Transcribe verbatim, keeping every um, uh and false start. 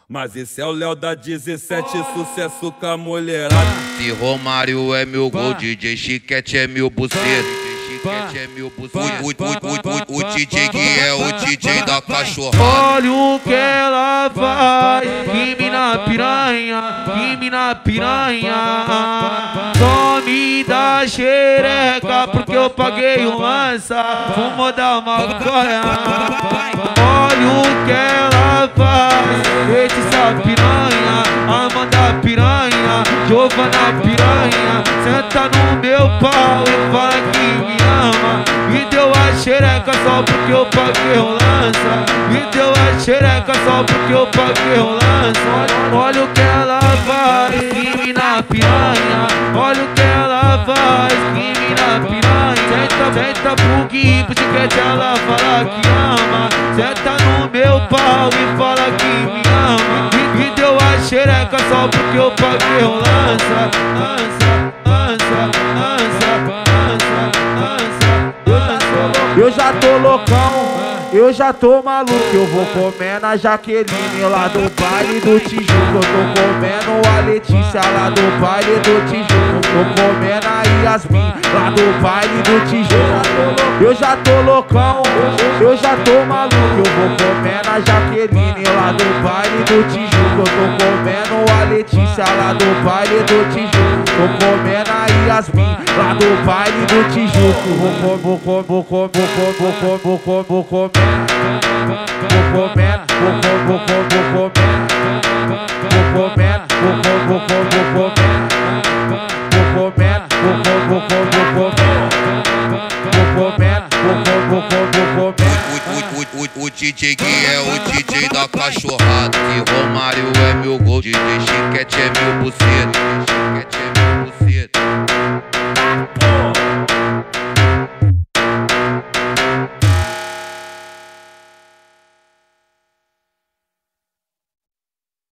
Mas esse é o Léo da dezessete, sucesso com a mulherada. Se Romário é meu gol, D J Chiquete é meu buceiro. Chiquete é meu buceiro. O, o, o, o, o D J Gui é o D J da cachorrada. Olha o que ela faz, que mina piranha, que mina piranha. Só me dá xereca porque eu paguei o lança, fumo da maconha. Olha o que ela faz, essa piranha, Amanda piranha, Giovana piranha. Senta no meu pau e fala que me ama. Me deu a xereca só porque eu paguei o lança. Me deu a xereca só porque eu paguei o lança. Olha o que ela faz, que mina piranha. Olha o que ela faz, que mina piranha. Senta, senta pro Gui, pro Chiquete ela fala que ama. Senta no meu pau e fala que me ama. Me, me deu a xereca só porque eu paguei o lança. Lança, lança, lança, lança, lança. Eu já tô loucão, eu já tô maluco. Eu vou comer na Jaqueline lá do baile do Tijuco. Eu tô comendo a Letícia lá do baile do Tijuco. Tô comendo a Yasmin lá do baile do Tijuco. Eu já tô loucão, eu já tô maluco. Eu vou comer na Jaqueline lá do baile do Tijuco. Eu tô comendo a Letícia lá do baile do Tijuco. Tô comendo a Yasmin lá do baile do Tijuco. Vou vou vou vou vou vou vou vou vou vou comer. Vou comer, vou vou vou vou comer. Vou comer, vou vou vou vou comer. Vou comer, vou vou vou vou comer. Vou comer, vou vou vou vou comer. O, o, o D J Gui é o D J da cachorrada. Se Romário é meu gol, D J Chiquete é meu buceiro.